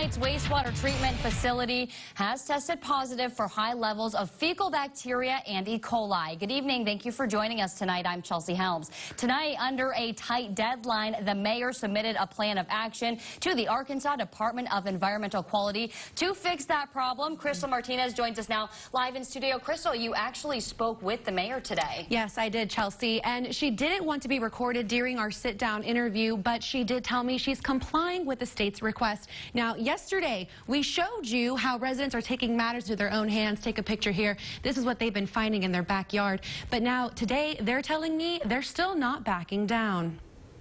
Heights wastewater treatment facility has tested positive for high levels of fecal bacteria and E. coli. Good evening. Thank you for joining us tonight. I'm Chelsea Helms. Tonight, under a tight deadline, the mayor submitted a plan of action to the Arkansas Department of Environmental Quality to fix that problem. Crystal Martinez joins us now live in studio. Crystal, you actually spoke with the mayor today. Yes, I did, Chelsea, and she didn't want to be recorded during our sit-down interview, but she did tell me she's complying with the state's request. Now, yesterday, we showed you how residents are taking matters into their own hands. Take a picture here. This is what they've been finding in their backyard. But now, today, they're telling me they're still not backing down.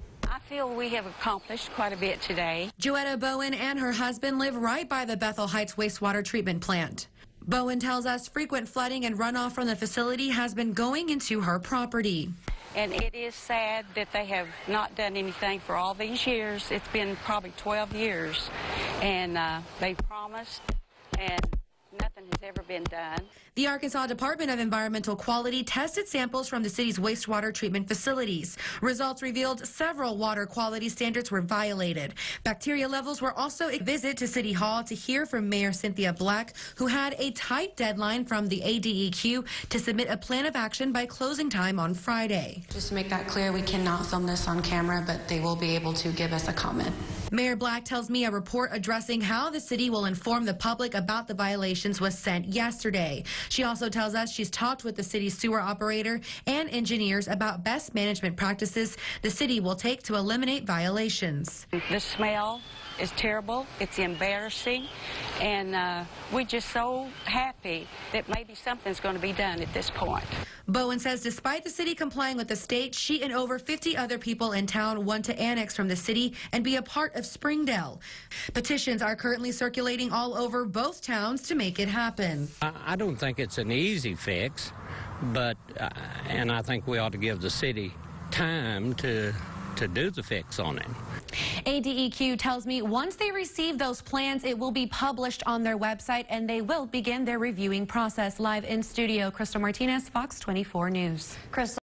I feel we have accomplished quite a bit today. Joetta Bowen and her husband live right by the Bethel Heights wastewater treatment plant. Bowen tells us frequent flooding and runoff from the facility has been going into her property. And it is sad that they have not done anything for all these years. It's been probably 12 years, and they promised, and nothing has ever been done. The Arkansas Department of Environmental Quality tested samples from the city's wastewater treatment facilities. Results revealed several water quality standards were violated. Bacteria levels were also a visit to City Hall to hear from Mayor Cynthia Black, who had a tight deadline from the ADEQ to submit a plan of action by closing time on Friday. Just to make that clear, we cannot film this on camera, but they will be able to give us a comment. Mayor Black tells me a report addressing how the city will inform the public about the violations was sent yesterday. She also tells us she's talked with the city's sewer operator and engineers about best management practices the city will take to eliminate violations. The smell is terrible. It's embarrassing, and we're just so happy that maybe something's going to be done at this point. Bowen says despite the city complying with the state, she and over 50 other people in town want to annex from the city and be a part of Springdale. Petitions are currently circulating all over both towns to make it happen. I don't think it's an easy fix, but and I think we ought to give the city time to do the fix on it. ADEQ tells me once they receive those plans, it will be published on their website and they will begin their reviewing process. Live in studio, Crystal Martinez, Fox 24 News. Crystal.